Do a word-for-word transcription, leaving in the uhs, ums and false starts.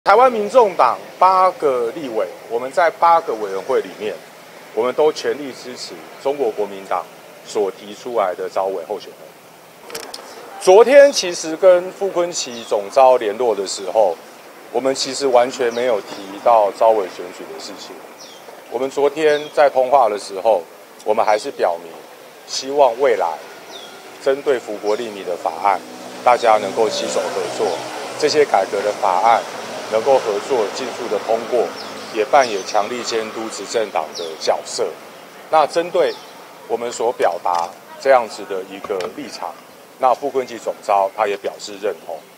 台湾民众党八个立委，我们在八个委员会里面，我们都全力支持中国国民党所提出来的召委候选人。昨天其实跟傅昆萁总召联络的时候，我们其实完全没有提到召委选举的事情。我们昨天在通话的时候，我们还是表明，希望未来针对福国利民的法案，大家能够携手合作，这些改革的法案能够合作尽速的通过，也扮演强力监督执政党的角色。那针对我们所表达这样子的一个立场，那傅昆萁总召他也表示认同。